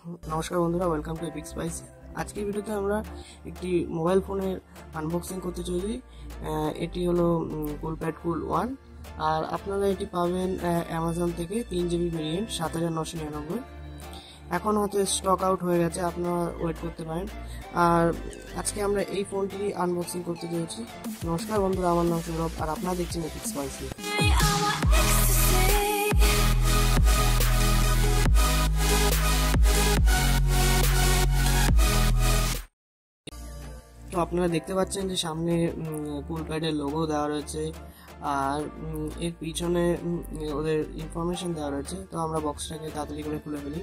নমস্কার বন্ধুরা, welcome to epic spice. আজকের ভিডিওতে আমরা একটি মোবাইল ফোনের আনবক্সিং করতে চলেছি। এটি হলো কুলপ্যাড কুল 1, আর আপনারা এটি পাবেন অ্যামাজন থেকে 3GB ভেরিয়েন্ট 7999। এখন হয়তো স্টক আউট হয়ে গেছে, আপনারা ওয়েট করতে পারেন। আর আজকে আমরা এই ফোনটি আনবক্সিং করতে চলেছি। নমস্কার বন্ধুরা, আমার নাম সৌরভ আর আপনারা দেখছেন এপিক স্পাইস। তো আপনারা দেখতে পাচ্ছেন যে সামনে কুলপ্যাডের লোগো দেওয়া রয়েছে, আর এর পিছনে ওদের ইনফরমেশন দেওয়া রয়েছে। তো আমরা বক্সটাকে তাড়াতাড়ি করে খুলে ফেলি।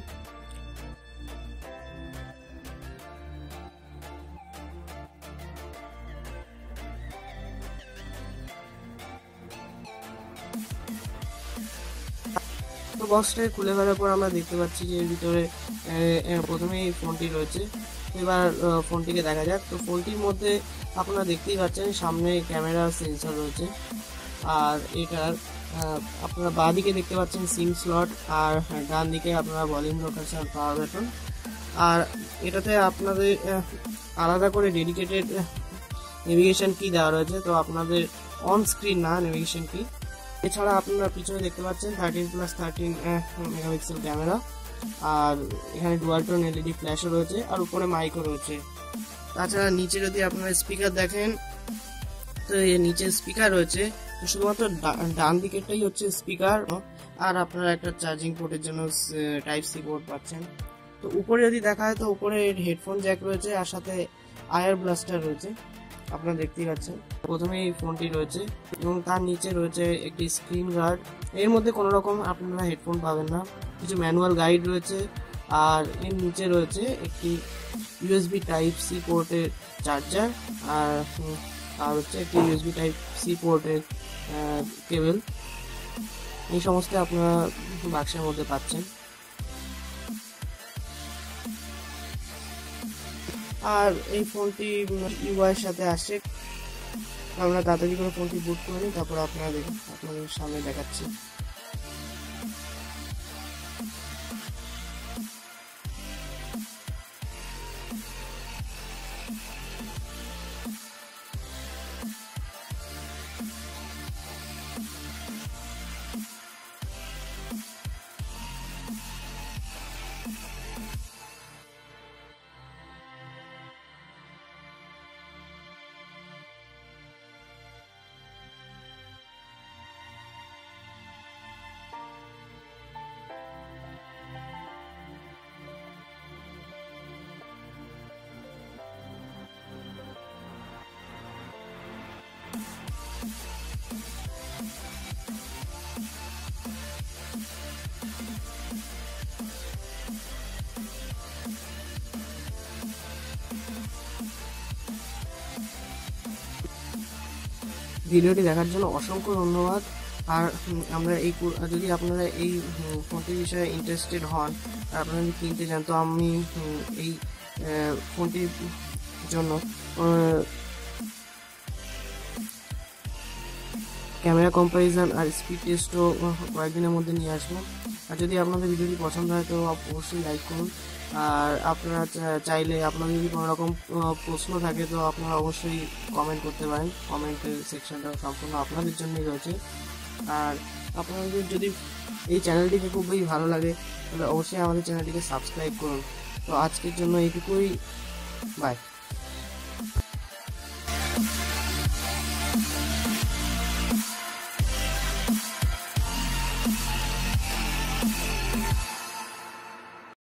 তো বক্সটাকে খুলে ফেলার পর আমরা দেখতে পাচ্ছি যে এর ভিতরে প্রথমেই ফোনটি রয়েছে। এবার ফোনটিকে দেখা যাক। তো ফোনটির মধ্যে আপনারা দেখতেই পাচ্ছেন সামনে ক্যামেরা সেন্সর রয়েছে, আর এটার আপনারা বাঁ দিকে দেখতে পাচ্ছেন সিম স্লট, আর ডান দিকে আপনারা ভলিউম লোকেশন, পাওয়ার বাটন। আর এটাতে আপনাদের আলাদা করে ডেডিকেটেড নেভিগেশন কি দেওয়া রয়েছে, তো আপনাদের অন স্ক্রিন না নেভিগেশন কি। এছাড়া আপনারা পিছনে দেখতে পাচ্ছেন 13+13 মেগাপিক্সেল ক্যামেরা, আর এখানে ডুয়াল টোন এলইডি ফ্ল্যাশও রয়েছে, আর উপরে মাইকও রয়েছে। তাছাড়া নিচে যদি আপনারা স্পিকার দেখেন, তো এর নিচে স্পিকার রয়েছে, তো শুধুমাত্র ডান দিকেরটাই হচ্ছে স্পিকার, আর আপনারা একটা চার্জিং পোর্টের জন্য টাইপ সি পোর্ট পাচ্ছেন। তো উপরে যদি দেখা হয়, তো উপরে হেডফোন জ্যাক রয়েছে, আর সাথে আয়ার ব্লাস্টার রয়েছে, আপনারা দেখতেই পাচ্ছেন। প্রথমে এই ফোনটি রয়েছে এবং তার নিচে রয়েছে একটি স্ক্রিন গার্ড। এর মধ্যে কোনো রকম আপনারা হেডফোন পাবেন না, কিছু ম্যানুয়াল গাইড রয়েছে, আর এর নিচে রয়েছে একটি ইউএসবি টাইপ সি পোর্টের চার্জার, আর হচ্ছে একটি ইউএসবি টাইপ সি পোর্টের কেবল। এই সমস্ত আপনারা বাক্সের মধ্যে পাচ্ছেন। আর এই ফোনটি ইউআইয়ের সাথে আসছে। আমরা তাড়াতাড়ি করে ফোনটি বুট করে নিই, তারপর আপনাদের সামনে দেখাচ্ছি। ভিডিওটি দেখার জন্য অসংখ্য ধন্যবাদ। আর আমরা যদি আপনারা এই ফোনটির বিষয়ে ইন্টারেস্টেড হন, আর আপনারা যদি কিনতে চান, তো আমি এই ফোনটির জন্য ক্যামেরা কম্প্যারিজন আর স্পিড টেস্টও কয়েকদিনের মধ্যে নিয়ে আসবো। আর যদি আপনাদের ভিডিওটি পছন্দ হয়, তো অবশ্যই লাইক করুন। আর আপনারা চাইলে আপনাদের যদি কোনো রকম প্রশ্ন থাকে, তো আপনারা অবশ্যই কমেন্ট করতে পারেন। কমেন্টের সেকশনটা সম্পূর্ণ আপনাদের জন্যই রয়েছে। আর আপনাদের যদি এই চ্যানেলটিকে খুবই ভালো লাগে, তাহলে অবশ্যই আমাদের চ্যানেলটিকে সাবস্ক্রাইব করুন। তো আজকের জন্য এইটুকুই, বাই।